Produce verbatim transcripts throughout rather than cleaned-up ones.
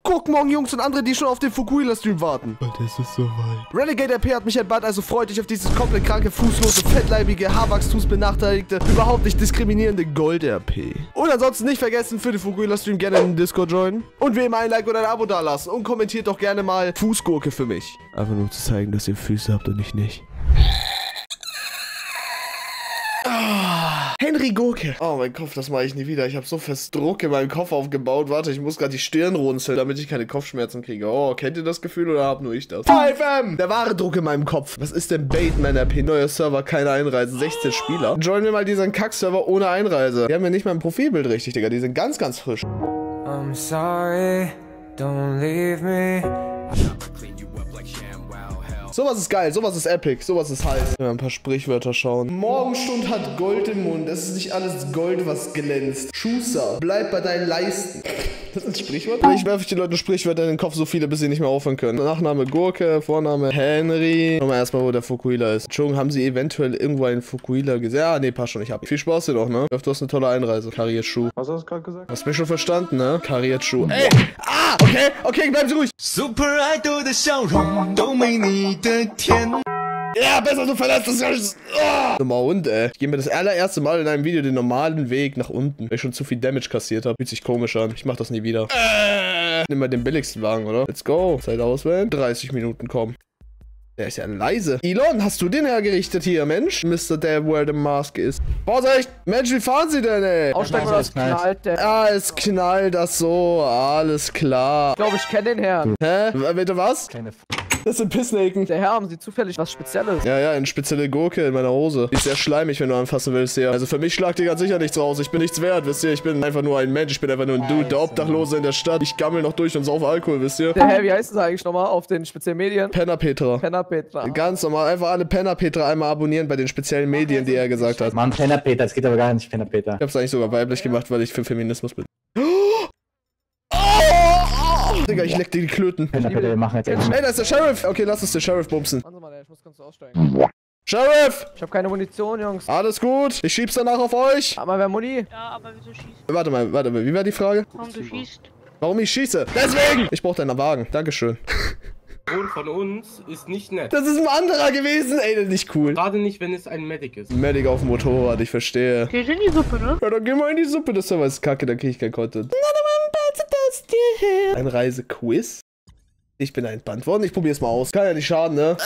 Guck morgen, Jungs und andere, die schon auf den Fukuhila-Stream warten. Bald ist es soweit. Renegade R P hat mich entbannt, also freut euch auf dieses komplett kranke, fußlose, fettleibige, haarwachstumsbenachteiligte, überhaupt nicht diskriminierende Gold-R P. Und ansonsten nicht vergessen, für den Fukuhila-Stream gerne in den Discord joinen. Und wie immer ein Like oder ein Abo dalassen. Und kommentiert doch gerne mal Fußgurke für mich. Einfach nur zu zeigen, dass ihr Füße habt und ich nicht. Ah, Henry Gurke. Oh, mein Kopf, das mache ich nie wieder. Ich habe so fest Druck in meinem Kopf aufgebaut. Warte, ich muss gerade die Stirn runzeln, damit ich keine Kopfschmerzen kriege. Oh, kennt ihr das Gefühl oder hab nur ich das? fünf M! Der wahre Druck in meinem Kopf. Was ist denn Bateman R P? Neuer Server, keine Einreise, sechzehn Spieler. Joinen wir mal diesen Kack-Server ohne Einreise. Die haben ja nicht mal ein Profilbild richtig, Digga. Die sind ganz, ganz frisch. I'm sorry, don't leave me. Sowas ist geil, sowas ist epic, sowas ist heiß. Wenn wir ein paar Sprichwörter schauen. Morgenstund hat Gold im Mund. Es ist nicht alles Gold, was glänzt. Schuster, bleib bei deinen Leisten. Das ist ein Sprichwort? Ich werfe die Leute Sprichwörter in den Kopf, so viele, bis sie nicht mehr aufhören können. Nachname Gurke, Vorname Henry. Schauen wir erstmal, wo der Fukuhila ist. Entschuldigung, haben sie eventuell irgendwo einen Fukuhila gesehen? Ja, nee, passt schon, ich hab ihn. Viel Spaß dir noch, ne? Ich hoffe, du hast eine tolle Einreise. Kariert Schuh. Was hast du gerade gesagt? Hast mich schon verstanden, ne? Kariert Schuh. Ey! Ah! Okay, okay, bleiben Sie ruhig. Super Idol 的笑容都没你的甜。 Ja, besser, du verlässt das Ganze. Oh. Mal und, ey. Ich gehe mir das allererste Mal in einem Video den normalen Weg nach unten, weil ich schon zu viel Damage kassiert habe. Fühlt sich komisch an. Ich mach das nie wieder. Äh. Nimm mal den billigsten Wagen, oder? Let's go. Zeit auswählen. dreißig Minuten kommen. Der ist ja leise. Elon, hast du den hergerichtet hier, Mensch? Mister Der, wo er der Mask ist. Vorsicht! Mensch, wie fahren Sie denn, ey? Aussteigen oder es knallt der. Ah, es knallt das so. Alles klar. Ich glaube, ich kenne den Herrn. Hä? Bitte was? Keine F Das sind Pissnaken. Der Herr, haben Sie zufällig was Spezielles? Ja, ja, eine spezielle Gurke in meiner Hose. Die ist sehr schleimig, wenn du anfassen willst hier. Also für mich schlagt dir ganz sicher nichts raus. Ich bin nichts wert, wisst ihr? Ich bin einfach nur ein Mensch. Ich bin einfach nur ein Dude, der Obdachlose in der Stadt. Ich gammel noch durch und sauf Alkohol, wisst ihr? Der Herr, wie heißt es eigentlich nochmal auf den speziellen Medien? Penner Petra. Penner Petra. Ganz normal. Einfach alle Penner Petra einmal abonnieren bei den speziellen Medien, die er gesagt hat. Mann, Penner Peter, das geht aber gar nicht, Penner Peter. Ich hab's eigentlich sogar weiblich gemacht, weil ich für Feminismus bin. Digga, ich leck dir die Klöten. Penner Peter, wir machen jetzt echt. Ey, da ist der Sheriff. Okay, lass uns den Sheriff bumsen. Warte mal, ich muss ganz aussteigen. Sheriff! Ich habe keine Munition, Jungs. Alles gut. Ich schieb's danach auf euch. Aber wer Muni? Ja, aber wieso schießt? Warte mal, warte mal. Wie war die Frage? Warum du schießt? Warum ich schieße? Deswegen! Ich brauch deinen Wagen. Dankeschön. Und von uns ist nicht nett. Das ist ein anderer gewesen. Ey, das ist nicht cool. Gerade nicht, wenn es ein Medic ist. Ein Medic auf dem Motorrad, ich verstehe. Geh in die Suppe, ne? Ja, dann geh mal in die Suppe. Das Server ist kacke, dann krieg ich kein Content. Ein Reisequiz? Ich bin entbannt worden. Ich probier's mal aus. Kann ja nicht schaden, ne?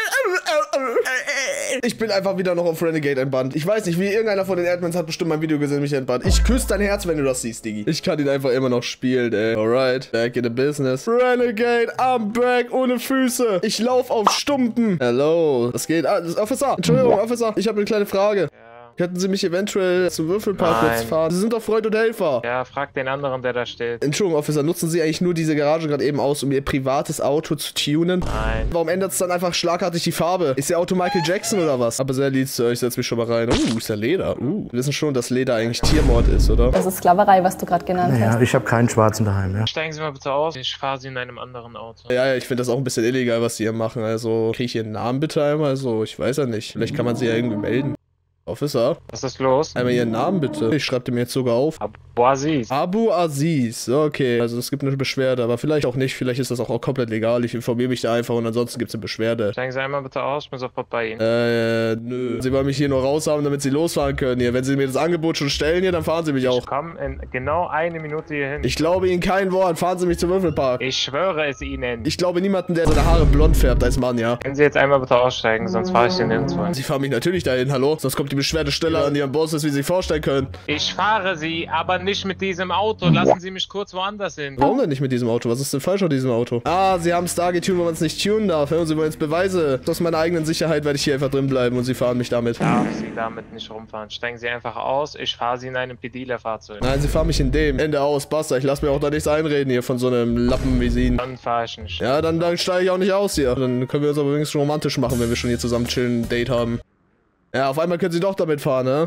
Ich bin einfach wieder noch auf Renegade entbannt. Ich weiß nicht, wie irgendeiner von den Admins hat bestimmt mein Video gesehen und mich entbannt. Ich küsse dein Herz, wenn du das siehst, Diggi. Ich kann ihn einfach immer noch spielen, ey. Alright, back in the business. Renegade, I'm back, ohne Füße. Ich lauf auf Stumpen. Hello, was geht? Ah, Officer, Entschuldigung, Officer. Ich habe eine kleine Frage. Könnten Sie mich eventuell zum Würfelparkplatz Nein. fahren? Sie sind doch Freund und Helfer. Ja, frag den anderen, der da steht. Entschuldigung, Officer, nutzen Sie eigentlich nur diese Garage gerade eben aus, um Ihr privates Auto zu tunen? Nein. Warum ändert es dann einfach schlagartig die Farbe? Ist Ihr Auto Michael Jackson oder was? Aber sehr lieb zu euch, setz mich schon mal rein. Uh, ist ja Leder. Uh, wir wissen schon, dass Leder eigentlich Tiermord ist, oder? Das ist Sklaverei, was du gerade genannt Naja, hast. ich habe keinen Schwarzen daheim, ja. Steigen Sie mal bitte aus. Ich fahre Sie in einem anderen Auto. Ja, ja, ich finde das auch ein bisschen illegal, was Sie hier machen. Also, kriege ich Ihren Namen bitte einmal? Also, ich weiß ja nicht. Vielleicht kann man Sie ja irgendwie melden. Officer? Was ist los? Einmal Ihren Namen bitte. Ich schreibe den mir jetzt sogar auf. Abu Aziz. Abu Aziz. Okay. Also es gibt eine Beschwerde, aber vielleicht auch nicht. Vielleicht ist das auch, auch komplett legal. Ich informiere mich da einfach und ansonsten gibt es eine Beschwerde. Steigen Sie einmal bitte aus. Ich bin sofort bei Ihnen. Äh, nö. Sie wollen mich hier nur raushaben, damit Sie losfahren können hier. Wenn Sie mir das Angebot schon stellen hier, dann fahren Sie mich auch. Ich komme in genau eine Minute hier hin. Ich glaube Ihnen kein Wort. Fahren Sie mich zum Würfelpark. Ich schwöre es Ihnen. Ich glaube niemanden, der seine Haare blond färbt als Mann, ja. Können Sie jetzt einmal bitte aussteigen, sonst fahre ich Sie nirgendwo hin. Sie fahren mich natürlich dahin, hallo? Sonst kommt die Beschwerdestelle an Ihrem Boss ist, wie Sie sich vorstellen können. Ich fahre Sie, aber nicht mit diesem Auto. Lassen Sie mich kurz woanders hin. Warum denn nicht mit diesem Auto? Was ist denn falsch an diesem Auto? Ah, Sie haben Star getunt, wo man es nicht tunen darf. Und Sie wollen jetzt Beweise. Aus meiner eigenen Sicherheit werde ich hier einfach drin bleiben und Sie fahren mich damit. Ich darf Sie damit nicht rumfahren. Steigen Sie einfach aus. Ich fahre Sie in einem Pediler-Fahrzeug. Nein, Sie fahren mich in dem. Ende aus. Basta. Ich lasse mir auch da nichts einreden hier von so einem Lappen wie Sie. Dann fahre ich nicht. Ja, dann, dann steige ich auch nicht aus hier. Dann können wir uns aber wenigstens schon romantisch machen, wenn wir schon hier zusammen chillen, ein Date haben. Ja, auf einmal können Sie doch damit fahren, ne?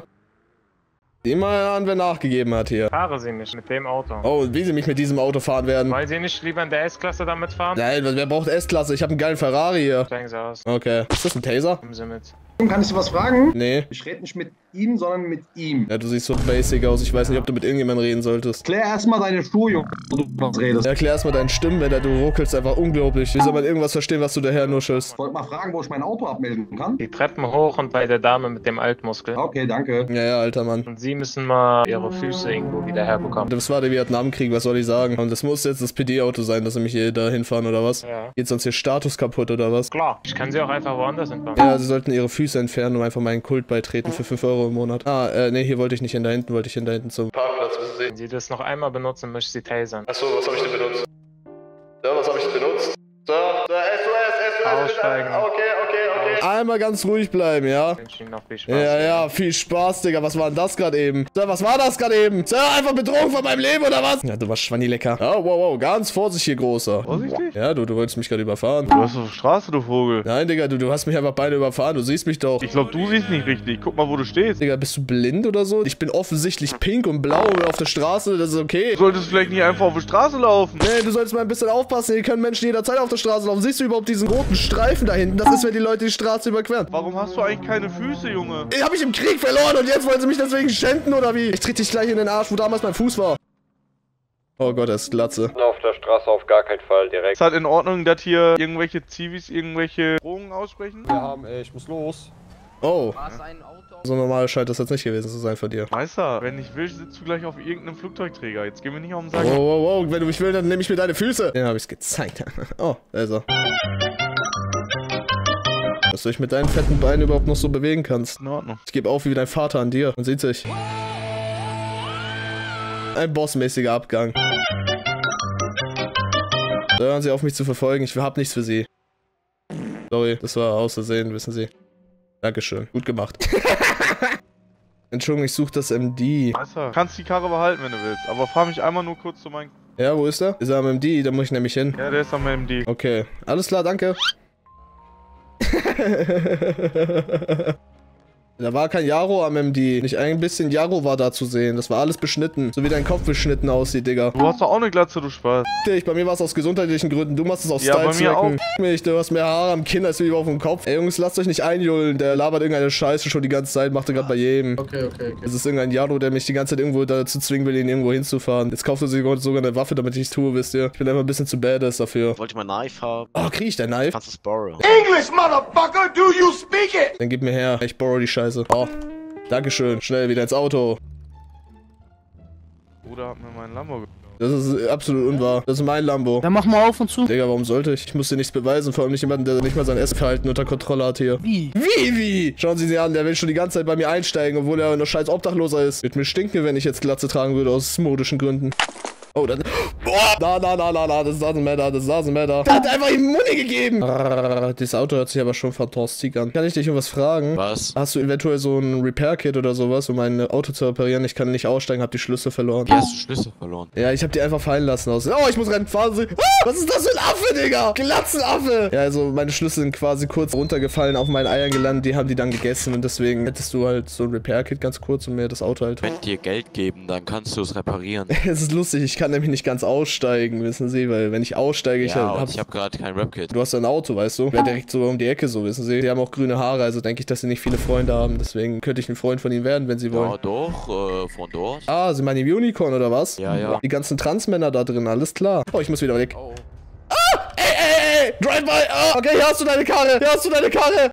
Sieh mal an, wer nachgegeben hat hier. Fahre Sie nicht mit dem Auto. Oh, und wie Sie mich mit diesem Auto fahren werden. Wollen Sie nicht lieber in der S-Klasse damit fahren? Nein, wer braucht S-Klasse? Ich habe einen geilen Ferrari hier. Steigen Sie aus. Okay. Ist das ein Taser? Kommen Sie mit. Kann ich dir was fragen? Nee. Ich rede nicht mit ihm, sondern mit ihm. Ja, du siehst so basic aus. Ich weiß nicht, ob du mit irgendjemandem reden solltest. Klär erstmal deine Schuhe, Junge, wo du was redest. Erklär erstmal deinen Stimmbänder, du ruckelst einfach unglaublich. Wie soll man irgendwas verstehen, was du daher nuschelst? Ich wollte mal fragen, wo ich mein Auto abmelden kann. Die Treppen hoch und bei der Dame mit dem Altmuskel. Okay, danke. Ja, ja, alter Mann. Und sie müssen mal ihre Füße irgendwo wieder herbekommen. Das war der Vietnamkrieg, was soll ich sagen? Und das muss jetzt das P D-Auto sein, dass sie mich hier da hinfahren, oder was? Ja. Geht sonst ihr Status kaputt, oder was? Klar. Ich kann sie auch einfach woanders hinfahren. Ja, sie sollten ihre Füße entfernen und einfach meinen Kult beitreten für fünf Euro im Monat. Ah, äh, nee, hier wollte ich nicht hin, da hinten wollte ich hin, da hinten zum Parkplatz, wissen Sie. Wenn sie das noch einmal benutzen, möchte ich sie tasern. Achso, was habe ich denn benutzt? Ja, was habe ich benutzt? So, so, S O S, S O S, Aussteigen. Okay, okay, okay. Einmal ganz ruhig bleiben, ja? Ich wünsche Ihnen noch viel Spaß. Ja, ja, viel Spaß, Digga. Was war denn das gerade eben? Sir, was war das gerade eben? Sir, einfach Bedrohung von meinem Leben, oder was? Ja, du warst Schwanni-lecker. Oh, wow, wow, ganz vorsichtig, Großer. Vorsichtig? Ja, du, du wolltest mich gerade überfahren. Du hast auf der Straße, du Vogel. Nein, Digga, du, du hast mich einfach beide überfahren. Du siehst mich doch. Ich glaube, du siehst nicht richtig. Guck mal, wo du stehst. Digga, bist du blind oder so? Ich bin offensichtlich pink und blau auf der Straße. Das ist okay. Du solltest vielleicht nicht einfach auf der Straße laufen. Nee, du solltest mal ein bisschen aufpassen. Hier können Menschen jederzeit auf der Straße laufen. Siehst du überhaupt diesen roten Streifen da hinten? Das ist, wenn die Leute die Straße überqueren. Warum hast du eigentlich keine Füße, Junge? Den hab ich im Krieg verloren und jetzt wollen sie mich deswegen schänden, oder wie? Ich tritt dich gleich in den Arsch, wo damals mein Fuß war. Oh Gott, er ist Glatze. Auf der Straße auf gar keinen Fall direkt. Ist halt in Ordnung, dass hier irgendwelche Zivis irgendwelche Drohungen aussprechen? Wir haben, ey, ich muss los. Oh. Was, ein Auto? So normal scheint das jetzt nicht gewesen zu sein von dir. Meister, wenn ich will, sitzt du gleich auf irgendeinem Flugzeugträger. Jetzt gehen wir nicht auf den Sack. Wow, wow, wow. Wenn du mich willst, dann nehme ich mir deine Füße. Den habe ich's gezeigt. Oh, da ist er. Dass du dich mit deinen fetten Beinen überhaupt noch so bewegen kannst. In Ordnung. Ich gebe auf wie dein Vater an dir. Man sieht sich. Ein bossmäßiger Abgang. Da hören sie auf mich zu verfolgen. Ich hab nichts für sie. Sorry, das war aus Versehen, wissen Sie. Dankeschön. Gut gemacht. Entschuldigung, ich suche das M D. Meister, kannst die Karre behalten, wenn du willst. Aber fahr mich einmal nur kurz zu meinem... Ja, wo ist er? Ist er am M D? Da muss ich nämlich hin. Ja, der ist am M D. Okay. Alles klar, danke. Da war kein Jaro am M D. Nicht ein bisschen Jaro war da zu sehen. Das war alles beschnitten. So wie dein Kopf beschnitten aussieht, Digga. Du hast doch auch eine Glatze, du Spaß. Bei mir war es aus gesundheitlichen Gründen. Du machst es aus Ja, bei mir Style-Zwecken. Mich, du hast mehr Haare am Kinn als wie auf dem Kopf. Ey, Jungs, lasst euch nicht einjullen. Der labert irgendeine Scheiße schon die ganze Zeit. Macht er gerade bei jedem. Okay, okay, okay. Das ist irgendein Jaro, der mich die ganze Zeit irgendwo dazu zwingen will, ihn irgendwo hinzufahren. Jetzt kauft er sich sogar eine Waffe, damit ich es tue, wisst ihr. Ich bin einfach ein bisschen zu badass dafür. Wollte ich mal Knife haben? Oh, krieg ich dein Knife? Kannst du es borrow? English, motherfucker, do you speak it? Dann gib mir her. Ich borrow die Scheiße. Oh. Dankeschön. Schnell wieder ins Auto. Bruder hat mir meinen Lambo geklaut. Das ist absolut unwahr. Das ist mein Lambo. Dann mach mal auf und zu. Digga, warum sollte ich? Ich muss dir nichts beweisen. Vor allem nicht jemanden, der nicht mal sein Essverhalten unter Kontrolle hat hier. Wie? Wie, wie? Schauen Sie sich an, der will schon die ganze Zeit bei mir einsteigen, obwohl er nur scheiß Obdachloser ist. Wird mir stinken, wenn ich jetzt Glatze tragen würde, aus modischen Gründen. Oh, dann... Boah! Na, na, na, na, na, das doesn't matter, das doesn't matter. Der hat einfach ihm Muni gegeben! Das Auto hört sich aber schon fantastisch an. Kann ich dich um was fragen? Was? Hast du eventuell so ein Repair-Kit oder sowas, um mein Auto zu reparieren? Ich kann nicht aussteigen, hab die Schlüssel verloren. Wie hast du Schlüssel verloren? Ja, ich hab die einfach fallen lassen aus. Oh, ich muss rennen. Fahren Sie. Ah, was ist das für ein Affe, Digga? Glatzenaffe. Ja, also meine Schlüssel sind quasi kurz runtergefallen, auf meinen Eiern gelandet. Die haben die dann gegessen und deswegen hättest du halt so ein Repair-Kit ganz kurz und mir das Auto halt... Wenn die dir Geld geben, dann kannst du es reparieren. Es ist lustig, ich kann nämlich nicht ganz aussteigen, wissen Sie, weil wenn ich aussteige, ich Ja, hab... und ich habe gerade kein Rap-Kit. Du hast ein Auto, weißt du? Wäre direkt so um die Ecke so, wissen Sie. Die haben auch grüne Haare, also denke ich, dass sie nicht viele Freunde haben. Deswegen könnte ich ein Freund von ihnen werden, wenn sie wollen. Ja, doch, äh, von dort. Ah, Sie meinen die Unicorn oder was? Ja, ja. Die ganzen Transmänner da drin, alles klar. Oh, ich muss wieder weg. Oh. Ah! Ey, ey, ey! Drive-by! Ah! Okay, hier hast du deine Karre! Hier hast du deine Karre!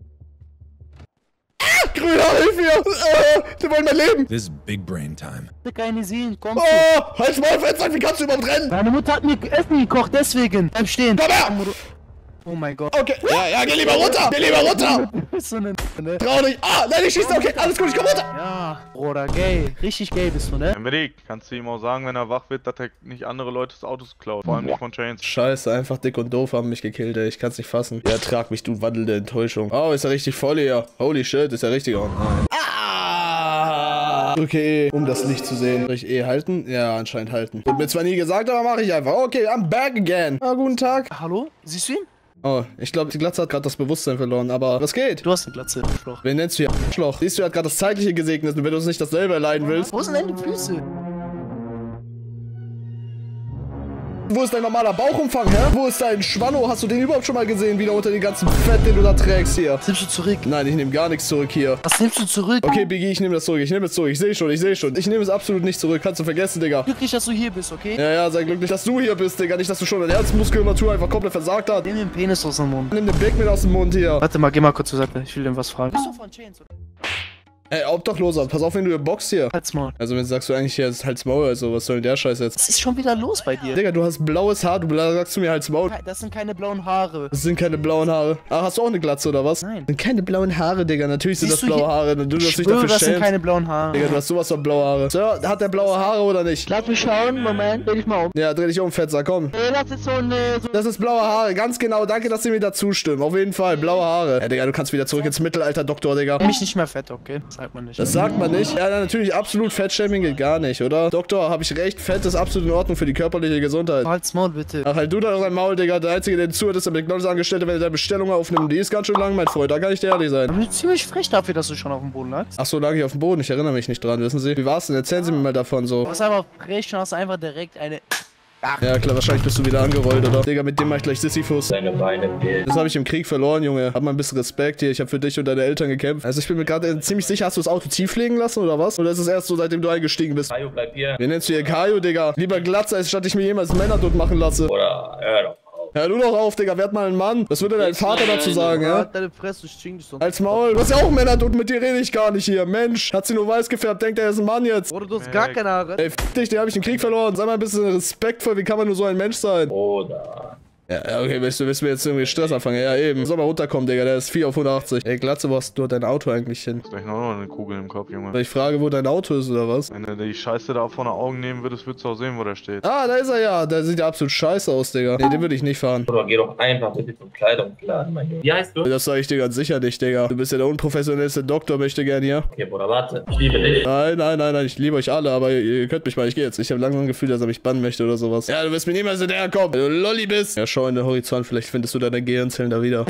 Ah! Grüner, hilf mir! Ah! Die wollen mein Leben! This is big brain time. Keine Sehen, komm. Oh! Halt's Maul, Fenster! Wie kannst du überhaupt rennen? Meine Mutter hat mir Essen gekocht, deswegen. Bleib stehen. Komm her! Oh mein Gott. Okay. Ja, ja, geh lieber runter! Geh lieber runter! Du bist so eine... Ne? Trau dich! Ah! Nein, ich schieße! Okay, alles gut, ich komm runter! Ja, Bruder, gay. Richtig gay bist du, ne? Medic, kannst du ihm auch sagen, wenn er wach wird, dass er nicht andere Leutes Autos klaut. Vor allem nicht von Chains. Scheiße, einfach dick und doof haben mich gekillt, ey. Ich kann's nicht fassen. Ja, trag mich, du wandelnde Enttäuschung. Oh, ist er richtig voll hier. Holy shit, ist er richtig. Oh nein. Ah! Okay, um das Licht zu sehen. Soll ich eh halten? Ja, anscheinend halten. Wird mir zwar nie gesagt, aber mache ich einfach. Okay, I'm back again. Ah, guten Tag. Hallo? Siehst du ihn? Oh, ich glaube, die Glatze hat gerade das Bewusstsein verloren, aber was geht? Du hast eine Glatze, Arschloch. Wen nennst du hier Arschloch? Siehst du, er hat gerade das Zeitliche gesegnet und wenn du uns nicht dasselbe erleiden willst. Wo sind deine Füße? Wo ist dein normaler Bauchumfang, hä? Wo ist dein Schwanno? Hast du den überhaupt schon mal gesehen, wieder unter den ganzen Fett, den du da trägst hier? Was nimmst du zurück? Nein, ich nehme gar nichts zurück hier. Was nimmst du zurück? Okay, Biggie, ich nehme das zurück. Ich nehme es zurück. Ich sehe schon, ich sehe schon. Ich nehme es absolut nicht zurück. Kannst du vergessen, Digga. Glücklich, dass du hier bist, okay? Ja, ja, sei glücklich, dass du hier bist, Digga. Nicht, dass du schon deine Herzmuskulatur einfach komplett versagt hast. Nimm den Penis aus dem Mund. Nimm den Big mit aus dem Mund hier. Warte mal, geh mal kurz zur Seite. Ich will dir was fragen. Bist du von Chains, oder? Ey, Obdachloser, pass auf, wenn du hier boxst hier. Halt's Maul. Also, wenn sagst du eigentlich hier, ist Halt's Maul, also, was soll denn der Scheiß jetzt? Was ist schon wieder los bei dir? Digga, du hast blaues Haar, du sagst zu mir Halt's Maul. Das sind keine blauen Haare. Das sind keine blauen Haare. Ah, hast du auch eine Glatze, oder was? Nein. Das sind keine blauen Haare, Digga. Natürlich sind Siehst das du blaue hier- Haare. Du darfst Ich dich schwöre, dafür das sind schämen. keine blauen Haare. Digga, du hast sowas von blaue Haare. Sir, hat der blaue Haare oder nicht? Lass mich schauen, Moment, dreh dich mal um. Ja, dreh dich um, Fetzer, komm. Ey, das ist so eine... So Das ist blaue Haare, ganz genau. Danke, dass Sie mir da zustimmen. Auf jeden Fall, blaue Haare. Ja, Digga, du kannst wieder zurück ins Mittelalter, Doktor, Digga. mich nicht mehr fett, okay? Das sagt man nicht. Das sagt man nicht. Ja, natürlich, absolut Fettshaming geht gar nicht, oder? Doktor, habe ich recht? Fett ist absolut in Ordnung für die körperliche Gesundheit. Halt's Maul, bitte. Ach, halt du da noch dein Maul, Digga. Der Einzige, der zuhört, ist der McDonalds-Angestellte, wenn er deine Bestellung aufnimmt. Die ist ganz schön lang, mein Freund. Da kann ich dir ehrlich sein. Du bist ziemlich frech dafür, dass du schon auf dem Boden lagst. Ach so, lag ich auf dem Boden. Ich erinnere mich nicht dran, wissen Sie? Wie war's denn? Erzählen Sie mir mal davon so. Du bist einfach frech und hast einfach direkt eine... Ja, klar, wahrscheinlich bist du wieder angerollt, oder? Digga, mit dem mach ich gleich Sisyphus. Deine Beine fehlen. Das habe ich im Krieg verloren, Junge. Hab mal ein bisschen Respekt hier. Ich habe für dich und deine Eltern gekämpft. Also ich bin mir gerade ziemlich sicher, hast du das Auto tief legen lassen, oder was? Oder ist es erst so, seitdem du eingestiegen bist? Kajo, bleib hier. Wen nennst du hier Kajo, Digga? Lieber Glatze, als statt ich mir jemals Männer tot machen lasse. Oder hör doch auf. Hör du doch auf, Digga. Werd mal ein Mann. Was würde dein Vater dazu sagen, ja? Deine Fresse, ich ching dich so. Als Maul. Du hast ja auch Männer tot, mit dir rede ich gar nicht hier. Mensch, hat sie nur weiß gefärbt, denkt er ist ein Mann jetzt. Oder du hast gar keine Haare. Ey, f dich, den hab ich im Krieg verloren. Sei mal ein bisschen respektvoll, wie kann man nur so ein Mensch sein? Oder. Ja, ja, okay, willst du, willst du jetzt irgendwie Stress anfangen? Ja, eben. Soll mal runterkommen, Digga, der ist vier auf hundertachtzig. Ey, Glatze, wo hast du dein Auto eigentlich hin? Vielleicht noch eine Kugel im Kopf, Junge. Ich frage, wo dein Auto ist, oder was? Wenn du die Scheiße da vor den Augen nehmen würdest, würdest du auch sehen, wo der steht. Ah, da ist er ja. Der sieht ja absolut scheiße aus, Digga. Nee, den würde ich nicht fahren. Oder geh doch einfach bitte zum Kleidungsladen, mein Junge. Wie heißt du? Das sage ich dir ganz sicher nicht, Digga. Du bist ja der unprofessionellste Doktor, möchte gern hier. Okay, Bruder, warte. Ich liebe dich. Nein, nein, nein, nein, ich liebe euch alle, aber ihr, ihr könnt mich mal, ich gehe jetzt. Ich habe langsam ein Gefühl, dass er mich bannen möchte oder sowas. Ja, du wirst mir niemals hinterherkommen, wenn du Lolli bist. Ja, schau in den Horizont, vielleicht findest du deine Gehirnzellen da wieder.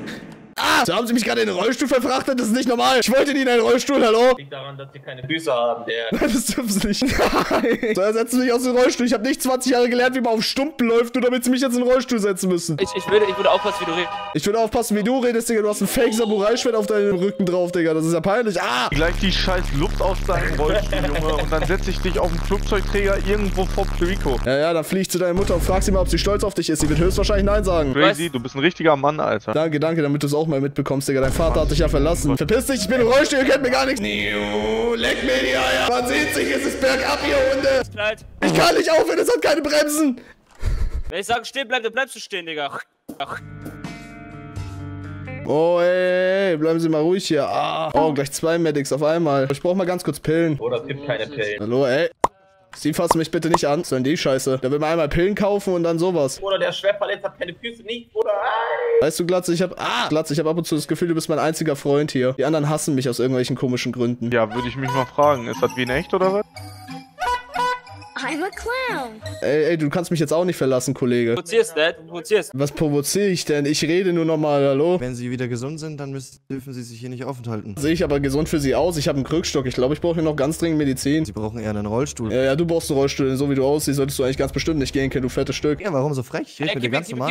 Ah! So haben sie mich gerade in den Rollstuhl verfrachtet, das ist nicht normal. Ich wollte nie in einen Rollstuhl, hallo? Liegt daran, dass sie keine Füße haben, der. Nein, das dürfen sie nicht. Nein. So, ersetzen mich aus dem Rollstuhl. Ich habe nicht zwanzig Jahre gelernt, wie man auf Stumpen läuft, nur damit sie mich jetzt in den Rollstuhl setzen müssen. Ich, ich, würde, ich würde aufpassen, wie du redest. Ich würde aufpassen, wie du redest, Digga. Du hast ein Fake-Samurai-Schwert auf deinem Rücken drauf, Digga. Das ist ja peinlich. Ah! Gleich die scheiß Luft aus deinem Rollstuhl, Junge. Und dann setze ich dich auf den Flugzeugträger irgendwo vor Puerto Rico. Ja, ja, dann flieg ich zu deiner Mutter und frag sie mal, ob sie stolz auf dich ist. Sie wird höchstwahrscheinlich Nein sagen. Crazy, du bist ein richtiger Mann, Alter. Danke, danke, damit du es auch mal mitbekommst, Digga. Dein Vater hat dich ja verlassen. Verpiss dich, ich bin im Rollstuhl, ihr kennt mir gar nichts. Niu, leck mir die Eier. Man sieht sich, es ist bergab, ihr Hunde. Ich kann nicht aufhören, es hat keine Bremsen. Wenn ich sage stehen bleib, dann bleibst du stehen, Digga. Ach. Oh, ey, ey, bleiben Sie mal ruhig hier. Ah. Oh, gleich zwei Medics auf einmal. Ich brauch mal ganz kurz Pillen. Oder es gibt keine Pillen. Hallo, ey. Sie fassen mich bitte nicht an, sondern die Scheiße. Da will man einmal Pillen kaufen und dann sowas. Oder der Schwerverletzt hat keine Füße, nicht, oder? Weißt du, Glatze, ich hab... Ah! Glatze, ich hab ab und zu das Gefühl, du bist mein einziger Freund hier. Die anderen hassen mich aus irgendwelchen komischen Gründen. Ja, würde ich mich mal fragen, ist das wie in echt oder was? I'm a clown. Ey, ey, du kannst mich jetzt auch nicht verlassen, Kollege. Provozierst, Dad, du provozierst. Was provoziere ich denn? Ich rede nur nochmal, hallo? Wenn Sie wieder gesund sind, dann müssen, dürfen Sie sich hier nicht aufenthalten. Sehe ich aber gesund für Sie aus? Ich habe einen Krückstock. Ich glaube, ich brauche hier noch ganz dringend Medizin. Sie brauchen eher einen Rollstuhl. Ja, ja, du brauchst einen Rollstuhl. So wie du aussiehst, solltest du eigentlich ganz bestimmt nicht gehen können, du fettes Stück. Ja, warum so frech? Ich rede mit dir ganz normal.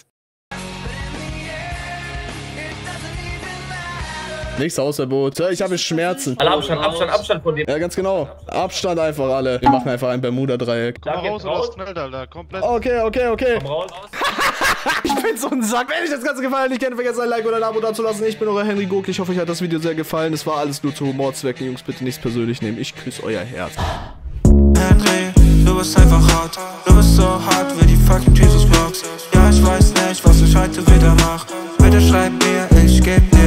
Nichts Hausverbot. Sir, ich habe Schmerzen. Alle Abstand, Abstand, Abstand von dir. Ja, ganz genau. Abstand einfach alle. Wir machen einfach ein Bermuda-Dreieck. Komm mal raus oder schnell, Alter. Komplett. Okay, okay, okay. Komm raus. Ich bin so ein Sack. Wenn euch das Ganze gefallen hat, nicht gerne vergessen, ein Like oder ein Abo dazulassen. Ich bin euer Henry Gurk. Ich hoffe, euch hat das Video sehr gefallen. Es war alles nur zu Humorzwecken. Jungs, bitte nichts persönlich nehmen. Ich küsse euer Herz. Henry, du bist einfach hart. Du bist so hart wie die fucking Jesus Rocks. Ja, ich weiß nicht, was ich heute wieder mach. Bitte schreib mir, ich geb dir